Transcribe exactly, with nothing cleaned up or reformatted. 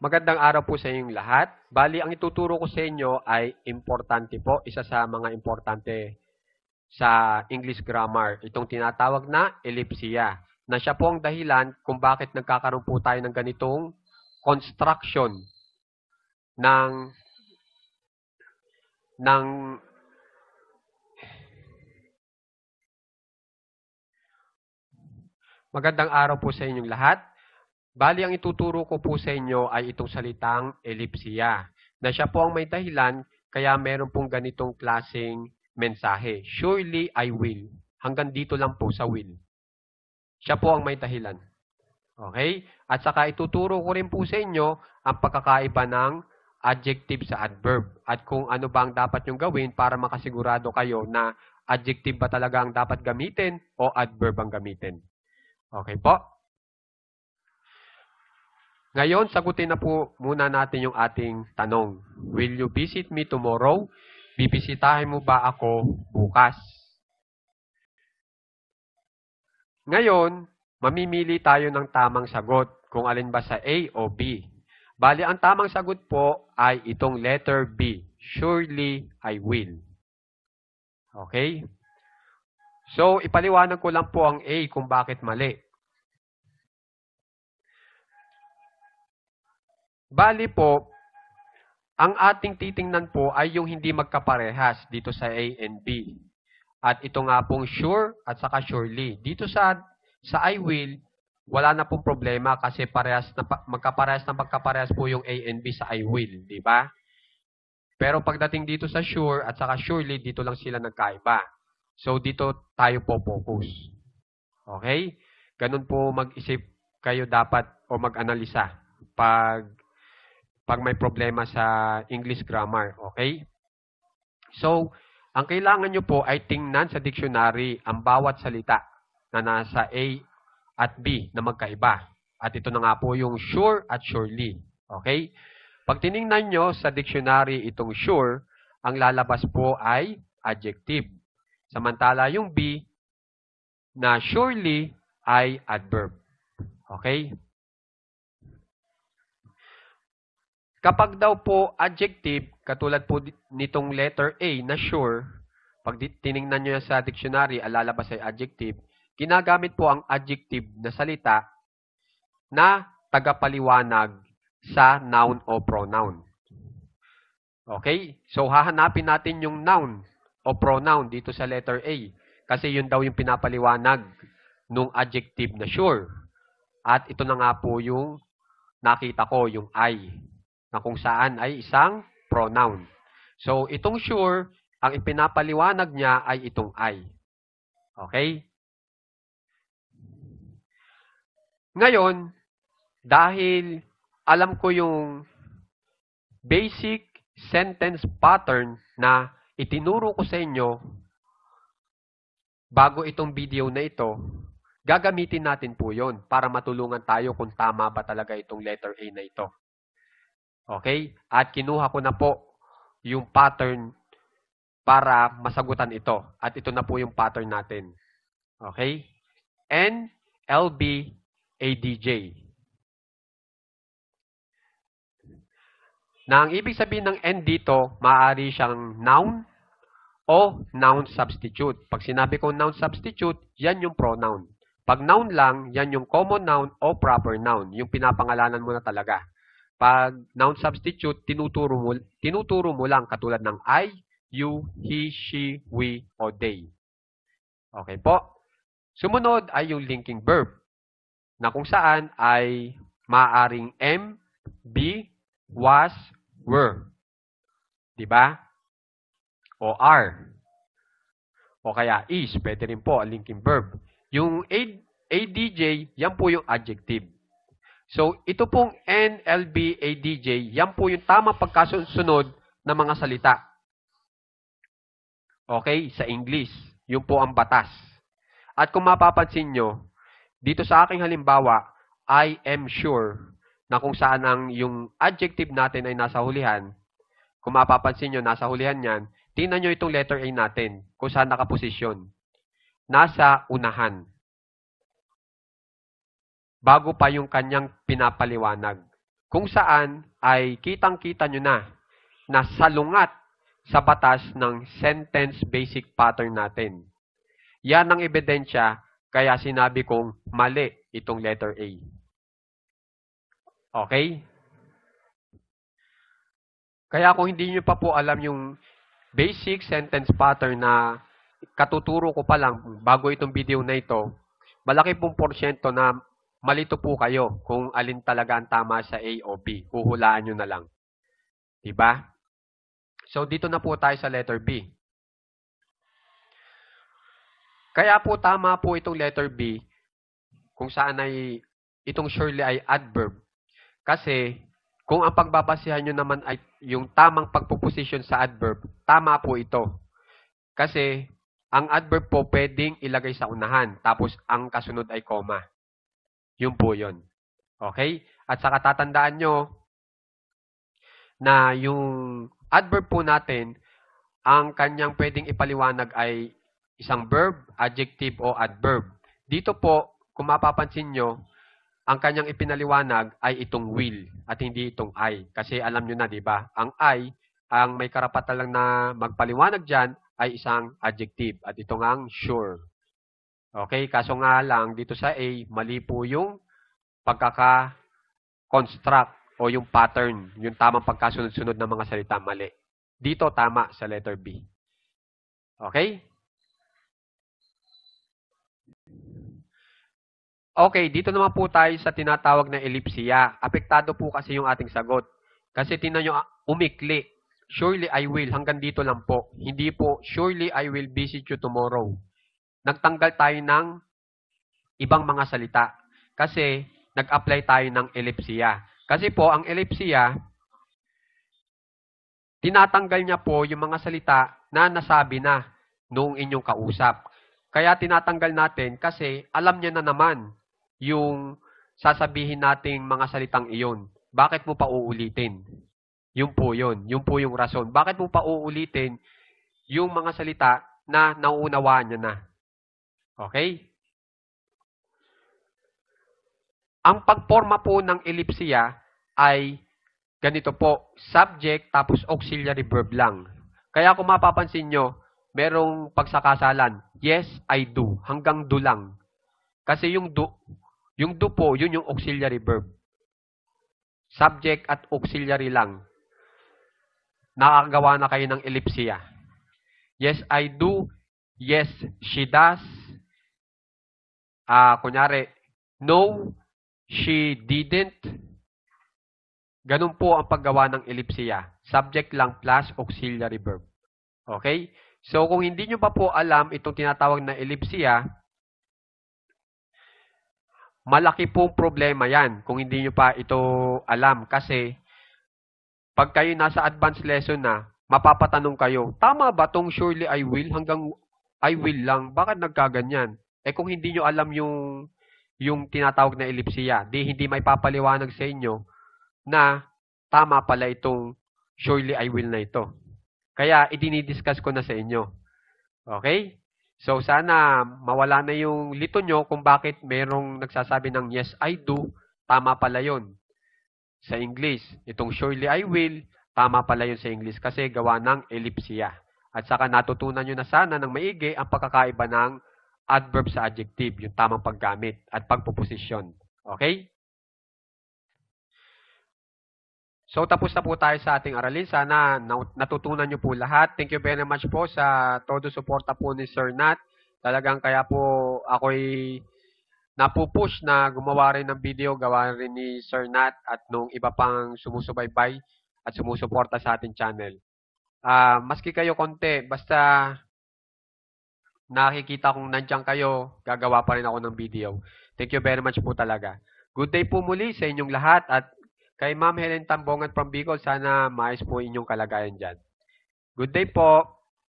Magandang araw po sa inyong lahat. Bali, ang ituturo ko sa inyo ay importante po, isa sa mga importante sa English grammar, itong tinatawag na ellipsia, na siya po ang dahilan kung bakit nagkakaroon po tayo ng ganitong construction ng ng Magandang araw po sa inyong lahat. Bali, ang ituturo ko po sa inyo ay itong salitang ellipsia, na siya po ang may dahilan kaya meron pong ganitong klaseng mensahe. Surely I will. Hanggang dito lang po sa will. Siya po ang may dahilan. Okay? At saka ituturo ko rin po sa inyo ang pagkakaiba ng adjective sa adverb. At kung ano ba ang dapat nyong gawin para makasigurado kayo na adjective ba talaga ang dapat gamitin o adverb ang gamitin. Okay po? Ngayon, sagutin na po muna natin yung ating tanong. Will you visit me tomorrow? Bibisitahin mo ba ako bukas? Ngayon, mamimili tayo ng tamang sagot kung alin ba sa A o B. Bali, ang tamang sagot po ay itong letter B. Surely I will. Okay? So, ipaliwanag ko lang po ang A kung bakit mali. Bali po, ang ating titingnan po ay yung hindi magkaparehas dito sa A and B. At ito nga pong sure at saka surely. Dito sa, sa I will, wala na pong problema kasi parehas na, magkaparehas na magkaparehas po yung A and B sa I will. Di ba? Pero pagdating dito sa sure at saka surely, dito lang sila nagkaiba. So, dito tayo po focus. Okay? Ganun po mag-isip kayo dapat o mag-analisa pag pag may problema sa English grammar. Okay? So, ang kailangan nyo po ay tingnan sa dictionary ang bawat salita na nasa A at B na magkaiba. At ito na nga po yung sure at surely. Okay? Pag tiningnan nyo sa dictionary itong sure, ang lalabas po ay adjective. Samantala yung B na surely ay adverb. Okay? Kapag daw po adjective, katulad po nitong letter A na sure, pag tiningnan nyo sa dictionary, ang lalabas ay adjective, ginagamit po ang adjective na salita na tagapaliwanag sa noun o pronoun. Okay? So, hahanapin natin yung noun o pronoun dito sa letter A. Kasi yun daw yung pinapaliwanag nung adjective na sure. At ito na nga po yung nakita ko, yung I, na kung saan ay isang pronoun. So, itong sure, ang ipinapaliwanag niya ay itong I. Okay? Ngayon, dahil alam ko yung basic sentence pattern na itinuro ko sa inyo bago itong video na ito, gagamitin natin po yon para matulungan tayo kung tama ba talaga itong letter A na ito. Okay? At kinuha ko na po yung pattern para masagutan ito. At ito na po yung pattern natin. Okay? N, L, B, A, D, J. Na ang ibig sabihin ng N dito, maaari siyang noun o noun substitute. Pag sinabi kong noun substitute, yan yung pronoun. Pag noun lang, yan yung common noun o proper noun. Yung pinapangalanan mo na talaga. Pag noun substitute, tinuturo mo, tinuturo mo lang katulad ng I, you, he, she, we, o they. Okay po? Sumunod ay yung linking verb na kung saan ay maaaring am, be, was, were. Diba? O are. O kaya is. Pwede rin po ang linking verb. Yung A, A D J, yan po yung adjective. So, ito pong N, L, B, A, D, J, yan po yung tamang pagkasunod ng mga salita. Okay? Sa English. Yun po ang batas. At kung mapapansin nyo, dito sa aking halimbawa, I am sure na kung saan ang yung adjective natin ay nasa hulihan, kung mapapansin nyo, nasa hulihan yan, tingnan nyo itong letter A natin, kung saan nakaposisyon. Nasa unahan. Bago pa yung kanyang pinapaliwanag. kung saan ay kitang-kita nyo na na salungat sa batas ng sentence basic pattern natin. Yan ang ebidensya kaya sinabi kong mali itong letter A. Okay? Kaya kung hindi nyo pa po alam yung basic sentence pattern na katuturo ko pa lang bago itong video na ito, malaki pong porsyento na malito po kayo kung alin talaga ang tama sa A o B. Huhulaan nyo na lang. Diba? So, dito na po tayo sa letter B. Kaya po tama po itong letter B kung saan ay itong surely ay adverb. Kasi kung ang pagbabasihan nyo naman ay yung tamang pagpuposition sa adverb, tama po ito. Kasi ang adverb po pwedeng ilagay sa unahan, tapos ang kasunod ay comma. Yun po yun. Okay? At saka tatandaan nyo na yung adverb po natin, ang kanyang pwedeng ipaliwanag ay isang verb, adjective, o adverb. Dito po, kung mapapansin nyo, ang kanyang ipinaliwanag ay itong will at hindi itong I. Kasi alam nyo na, di ba? Ang I, ang may karapatan lang na magpaliwanag dyan ay isang adjective. At ito nga ang sure. Okay? Kaso nga lang, dito sa A, mali po yung pagkaka-construct o yung pattern, yung tamang pagkasunod-sunod ng mga salita, mali. Dito, tama sa letter B. Okay? Okay, dito naman po tayo sa tinatawag na ellipsia. Apektado po kasi yung ating sagot. Kasi tingnan nyo, umikli. Surely I will. Hanggang dito lang po. Hindi po, surely I will visit you tomorrow. Nagtanggal tayo ng ibang mga salita. Kasi nag-apply tayo ng ellipsia. Kasi po, ang ellipsia, tinatanggal niya po yung mga salita na nasabi na noong inyong kausap. Kaya tinatanggal natin kasi alam niya na naman yung sasabihin nating mga salitang iyon. Bakit mo pa uulitin? Yun po yun. Yun po yung rason. Bakit mo pa uulitin yung mga salita na nauunawaan niya na? Okay? Ang pagporma po ng ellipsia ay ganito po. Subject tapos auxiliary verb lang. Kaya kung mapapansin nyo, merong pagsakasalan. Yes, I do. Hanggang do lang. Kasi yung do, yung do po, yun yung auxiliary verb. Subject at auxiliary lang. Nakakagawa na kayo ng ellipsia. Yes, I do. Yes, she does. Ah, uh, kunyari, no, she didn't. Ganun po ang paggawa ng ellipsia. Subject lang plus auxiliary verb. Okay? So, kung hindi nyo pa po alam itong tinatawag na ellipsia, malaki pong problema yan kung hindi nyo pa ito alam. Kasi, pag kayo nasa advanced lesson na, mapapatanong kayo, tama ba tong surely I will hanggang I will lang? Bakit nagkaganyan? Eh kung hindi nyo alam yung, yung tinatawag na ellipsia, di hindi may papaliwanag sa inyo na tama pala itong surely I will na ito. Kaya, idinidiscuss ko na sa inyo. Okay? So, sana mawala na yung lito nyo kung bakit merong nagsasabi ng yes, I do. Tama pala yun. Sa English, itong surely I will, tama pala yun sa English kasi gawa ng ellipsia. At saka natutunan nyo na sana ng maigi ang pagkakaiba ng adverb sa adjective, yung tamang paggamit at pagpuposisyon. Okay? So, tapos na po tayo sa ating aralin. Sana natutunan nyo po lahat. Thank you very much po sa todo suporta po ni Sir Nat. Talagang kaya po ako'y napupush na gumawa rin ng video, gawa rin ni Sir Nat at nung iba pang sumusubaybay at sumusuporta sa ating channel. Uh, maski kayo konti, basta nakikita kong nandiyan kayo, gagawa pa rin ako ng video. Thank you very much po talaga. Good day po muli sa inyong lahat at kay Ma'am Helen Tambongan from Bicol, sana maayos po inyong kalagayan dyan. Good day po.